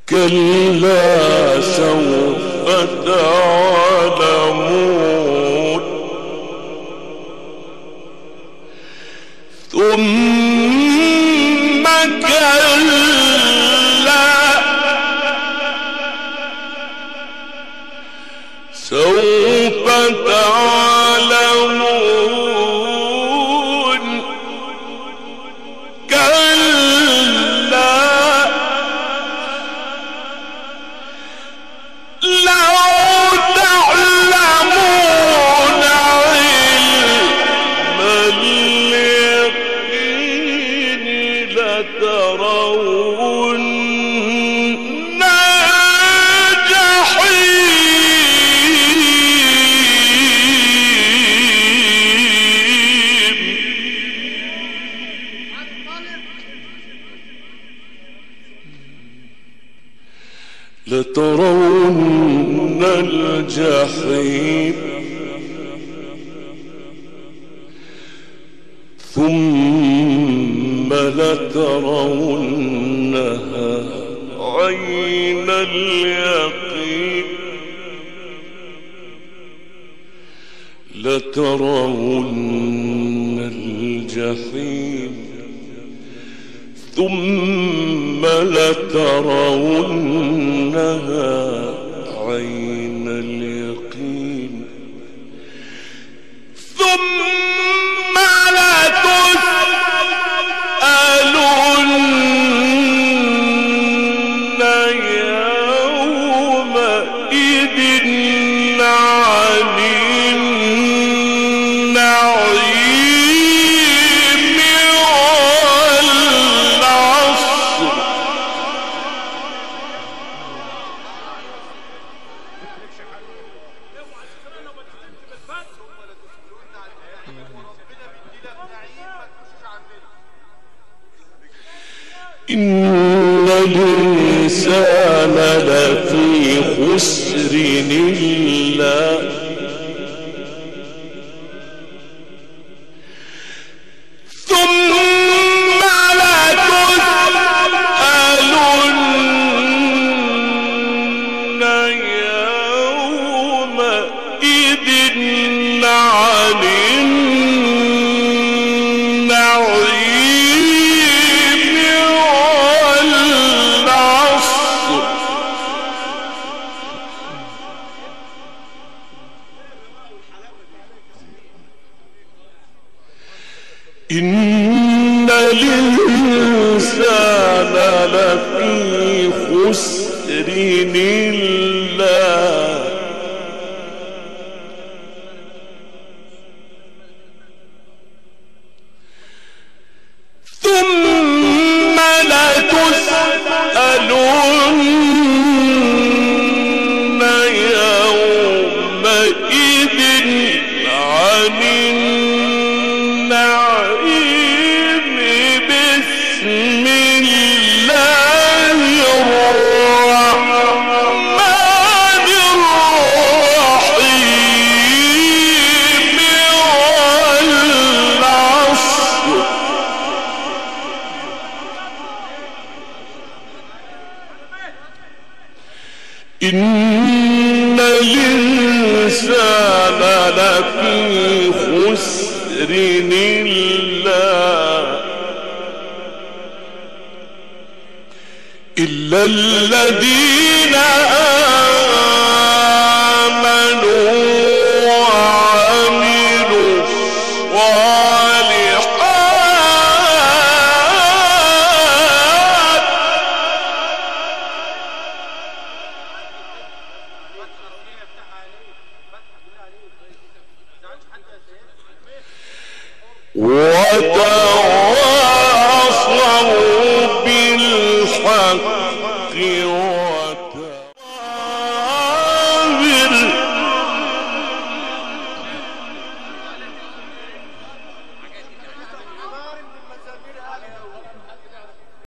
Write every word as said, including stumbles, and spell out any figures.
كلا سوف تعلمون ثم كلا سوف تعلمون كلا لو تعلمون علم اليقين لترون لترون الجحيم ثم لترونها عين اليقين لترون الجحيم ثم لترونها عين اليقين ثم لتسألن يومئذ عن النعيم والعصر إن الإنسان لفي خسر إلا ثم لتسألن يومئذ عن النعيم والعصر إن الإنسان لفي خسر إلا ثم لتسألن يومئذ عن النعيم بسم الله الرحمن الرحيم والعصر إن الإنسان لفي خسر إلا إلا الذين آمنوا وعملوا الصالحات وتواصوا بالحق